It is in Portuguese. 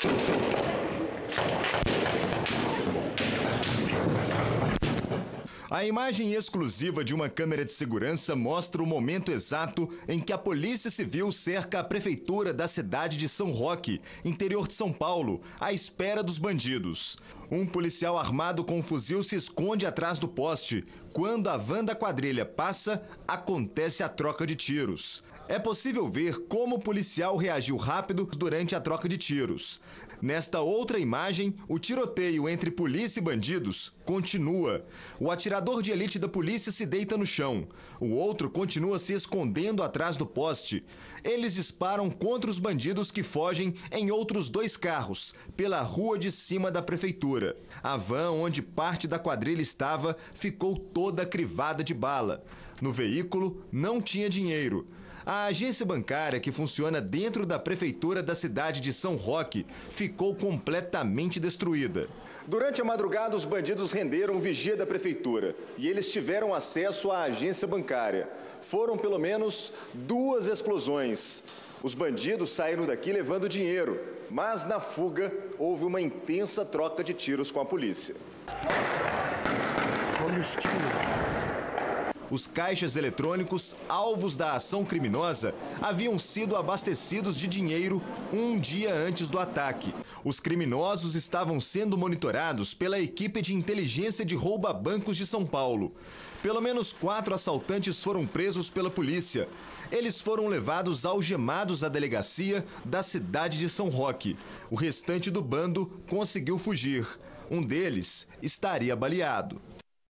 A imagem exclusiva de uma câmera de segurança mostra o momento exato em que a Polícia Civil cerca a prefeitura da cidade de São Roque, interior de São Paulo, à espera dos bandidos. Um policial armado com um fuzil se esconde atrás do poste. Quando a van da quadrilha passa, acontece a troca de tiros. É possível ver como o policial reagiu rápido durante a troca de tiros. Nesta outra imagem, o tiroteio entre polícia e bandidos continua. O atirador de elite da polícia se deita no chão. O outro continua se escondendo atrás do poste. Eles disparam contra os bandidos que fogem em outros 2 carros, pela rua de cima da prefeitura. A van onde parte da quadrilha estava ficou toda crivada de bala. No veículo não tinha dinheiro. A agência bancária, que funciona dentro da prefeitura da cidade de São Roque, ficou completamente destruída. Durante a madrugada, os bandidos renderam o vigia da prefeitura e eles tiveram acesso à agência bancária. Foram pelo menos 2 explosões. Os bandidos saíram daqui levando dinheiro, mas na fuga houve uma intensa troca de tiros com a polícia. Olha os tiros. Os caixas eletrônicos, alvos da ação criminosa, haviam sido abastecidos de dinheiro um dia antes do ataque. Os criminosos estavam sendo monitorados pela equipe de inteligência de rouba-bancos de São Paulo. Pelo menos 4 assaltantes foram presos pela polícia. Eles foram levados algemados à delegacia da cidade de São Roque. O restante do bando conseguiu fugir. Um deles estaria baleado.